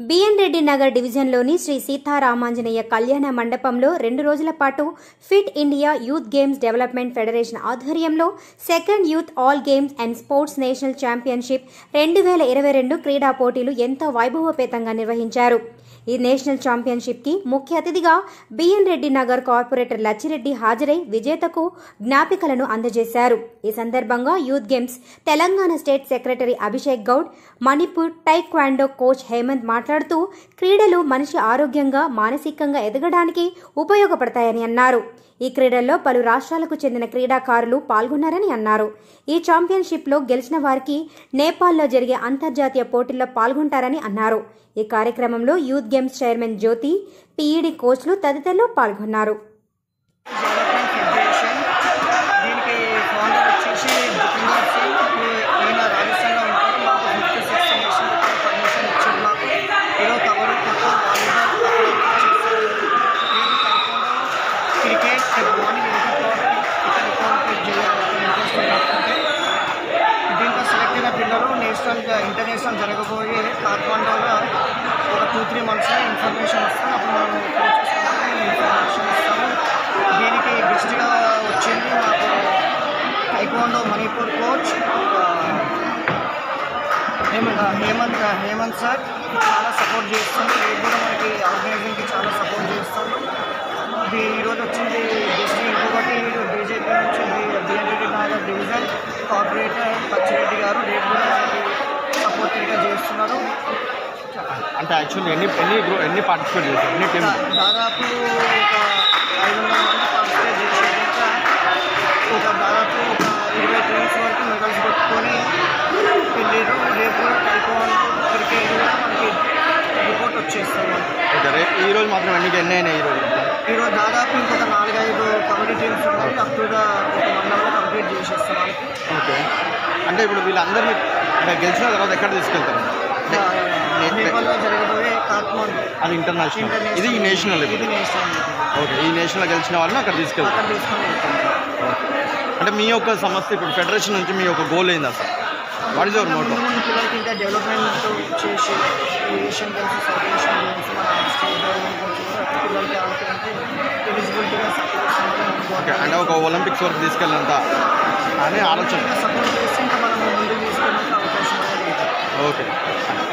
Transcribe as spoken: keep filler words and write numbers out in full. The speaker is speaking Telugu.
బిఎన్ రెడ్డి నగర్ డివిజన్లోని శ్రీ సీతారామాంజనేయ కళ్యాణ మండపంలో రెండు రోజుల పాటు fit India youth games development federation ఆధ్వర్యంలో second youth all games and sports national championship రెండు వేల ఇరవై రెండు క్రీడా పోటీలు ఎంతో వైభవోపేతంగా నిర్వహించారు. ఈ నేషనల్ ఛాంపియన్షిప్ కి ముఖ్య అతిథిగా బిఎన్ రెడ్డి నగర్ కార్పొరేటర్ లచ్చిరెడ్డి హాజరై విజేతకు జ్ఞాపికలను అందజేశారు. ఈ సందర్భంగా youth games Telangana state secretary Abhishek Goud, Manipur taekwondo coach Hemanth మాట్లాడుతూ క్రీడలు మనిషి ఆరోగ్యంగా మానసికంగా ఎదగడానికి ఉపయోగపడతాయని అన్నారు. ఈ క్రీడల్లో పలు రాష్ట్రాలకు చెందిన క్రీడాకారులు పాల్గొన్నారని అన్నారు. ఈ ఛాంపియన్షిప్లో గెలిచిన వారికి నేపాల్లో జరిగే అంతర్జాతీయ పోటీల్లో పాల్గొంటారని అన్నారు. ఈ కార్యక్రమంలో youth games chairman Jyothi, PED కోచ్లు తదితరులు పాల్గొన్నారు. దీంట్లో సెలెక్ట్ అయిన పిల్లలు నేషనల్ ఇంటర్నేషనల్ జరగబోయే కాఠ్మండూలో ఒక టూ త్రీ మంత్స్లో ఇన్ఫర్మేషన్ వస్తాం. అప్పుడు మనం ఇన్ఫర్మేషన్ ఇస్తాము. దీనికి గెస్ట్గా వచ్చింది మాకు taekwondo Manipur coach Hemanth Hemanth sir చాలా సపోర్ట్ చేస్తాడు. రేపు కూడా మనకి ఆర్గనైజింగ్కి చాలా సపోర్ట్ చేస్తాడు. ఇది ఈరోజు వచ్చింది గెస్ట్. ఇంకొకటి బీజేపీ నుంచి BN Reddy Nagar division corporator Lachireddy గారు రేపు కూడా మనకి సపోర్టివ్గా చేస్తున్నారు. అంటే యాక్చువల్లీ ఎన్ని ఎన్ని ఎన్ని పార్టిసిపేట్ చేస్తారు? ఎన్ని టీమ్? దాదాపు ఒక ఐదు వందల మంది పార్టిసిపేట్ చేసేట ఒక దాదాపు ఒక ఇరవై టీమ్స్ వరకు మెడల్స్ కొట్టుకొని వెళ్ళారు. రేపు కూడా టైక్వాండో క్రికెట్ కూడా మనకి రిపోర్ట్ వచ్చేస్తాం. ఓకే, రేపు ఈరోజు మాత్రం ఎన్ని ఎన్ని అయినాయి? ఈరోజు ఈరోజు దాదాపు ఇంకొక నాలుగైదు కబడ్డీ టీమ్స్ ఉన్నాయి. అప్పుడుగా ఒక వన్ అవర్ కంప్లీట్ చేసేస్తాం. ఓకే, అంటే ఇప్పుడు వీళ్ళందరినీ గెలిచిన తర్వాత ఎక్కడ తీసుకెళ్తారు? నేపాల్లో జరగబోయే కాఠ్మండూ, అది ఇంటర్నేషనల్, ఇది నేషనల్. ఇది నేషనల్. ఓకే, ఈ నేషనల్ గెలిచిన వాళ్ళని అక్కడ తీసుకెళ్తారు. అక్కడ తీసుకొని వెళ్తాం. అంటే మీ యొక్క సంస్థ ఇప్పుడు ఫెడరేషన్ నుంచి మీ యొక్క గోల్ ఏంది అసలు? What is your motto? ముందు పిల్లలకి ఇంకా డెవలప్మెంట్ చేసి Asian games, south Asian games, మన స్టేట్ గవర్నమెంట్ నుంచి పిల్లలకి ఆడుతుంటే ఎలిజిబిలిటీగా సపోర్ట్. ఓకే, అంటే ఒక ఒలింపిక్స్ వరకు తీసుకెళ్ళంత అనే ఆలోచన. సపోర్ట్ చేస్తే ఇంకా మనం ముందుకు తీసుకెళ్ళడానికి అవకాశం అనేది. ఓకే.